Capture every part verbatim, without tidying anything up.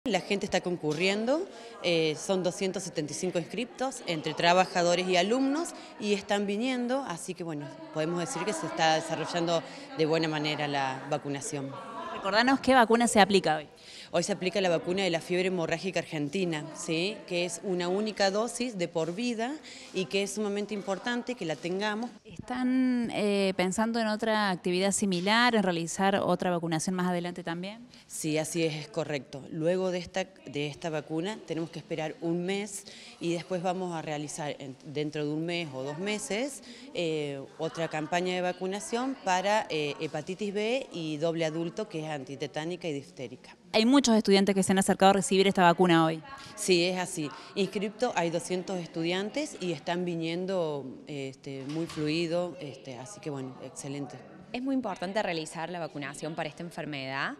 La gente está concurriendo, eh, son doscientos setenta y cinco inscriptos entre trabajadores y alumnos y están viniendo, así que bueno, podemos decir que se está desarrollando de buena manera la vacunación. Recordanos qué vacuna se aplica hoy. Hoy se aplica la vacuna de la fiebre hemorrágica argentina, ¿sí? Que es una única dosis de por vida y que es sumamente importante que la tengamos. ¿Están eh, pensando en otra actividad similar, en realizar otra vacunación más adelante también? Sí, así es, es correcto. Luego de esta, de esta vacuna tenemos que esperar un mes y después vamos a realizar en, dentro de un mes o dos meses eh, otra campaña de vacunación para eh, hepatitis B y doble adulto, que es antitetánica y diftérica. Hay muchos estudiantes que se han acercado a recibir esta vacuna hoy. Sí, es así. Inscripto hay doscientos estudiantes y están viniendo este, muy fluido, este, así que bueno, excelente. Es muy importante realizar la vacunación para esta enfermedad,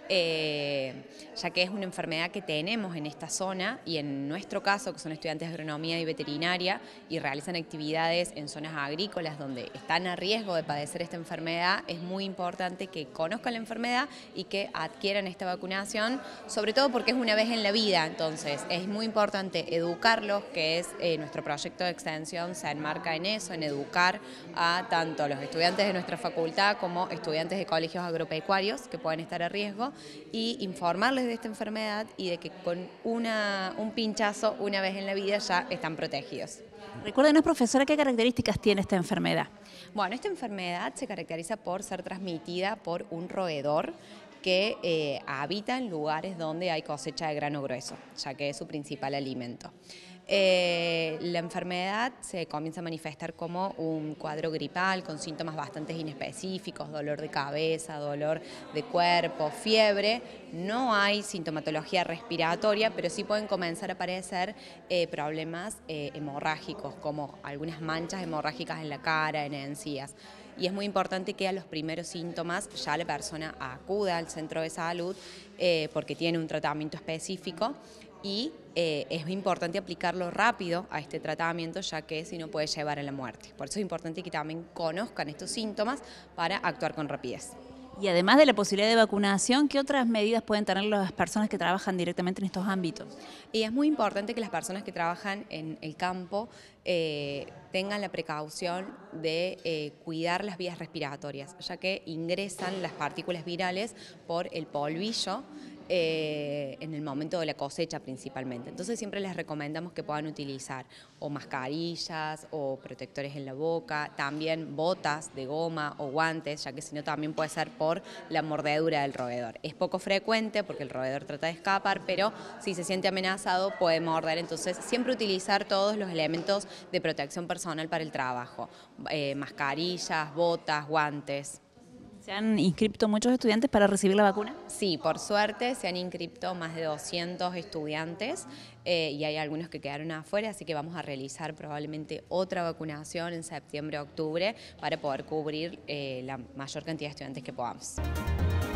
eh, ya que es una enfermedad que tenemos en esta zona y en nuestro caso, que son estudiantes de agronomía y veterinaria y realizan actividades en zonas agrícolas donde están a riesgo de padecer esta enfermedad, es muy importante que conozcan la enfermedad y que adquieran esta vacunación, sobre todo porque es una vez en la vida. Entonces es muy importante educarlos, que es eh, nuestro proyecto de extensión, se enmarca en eso, en educar a tanto los estudiantes de nuestra facultad como estudiantes de colegios agropecuarios que pueden estar a riesgo y informarles de esta enfermedad y de que con una, un pinchazo una vez en la vida ya están protegidos. Recuérdenos, profesora, ¿qué características tiene esta enfermedad? Bueno, esta enfermedad se caracteriza por ser transmitida por un roedor que eh, habita en lugares donde hay cosecha de grano grueso, ya que es su principal alimento. Eh, la enfermedad se comienza a manifestar como un cuadro gripal con síntomas bastante inespecíficos, dolor de cabeza, dolor de cuerpo, fiebre. No hay sintomatología respiratoria, pero sí pueden comenzar a aparecer eh, problemas eh, hemorrágicos, como algunas manchas hemorrágicas en la cara, en encías. Y es muy importante que a los primeros síntomas ya la persona acuda al centro de salud eh, porque tiene un tratamiento específico y eh, es importante aplicarlo rápido a este tratamiento, ya que si no puede llevar a la muerte. Por eso es importante que también conozcan estos síntomas para actuar con rapidez. Y además de la posibilidad de vacunación, ¿qué otras medidas pueden tener las personas que trabajan directamente en estos ámbitos? Y es muy importante que las personas que trabajan en el campo eh, tengan la precaución de eh, cuidar las vías respiratorias, ya que ingresan las partículas virales por el polvillo, Eh, en el momento de la cosecha principalmente. Entonces siempre les recomendamos que puedan utilizar o mascarillas o protectores en la boca, también botas de goma o guantes, ya que si no también puede ser por la mordedura del roedor. Es poco frecuente porque el roedor trata de escapar, pero si se siente amenazado puede morder, entonces siempre utilizar todos los elementos de protección personal para el trabajo, eh, mascarillas, botas, guantes. ¿Se han inscrito muchos estudiantes para recibir la vacuna? Sí, por suerte se han inscrito más de doscientos estudiantes eh, y hay algunos que quedaron afuera, así que vamos a realizar probablemente otra vacunación en septiembre, octubre para poder cubrir eh, la mayor cantidad de estudiantes que podamos.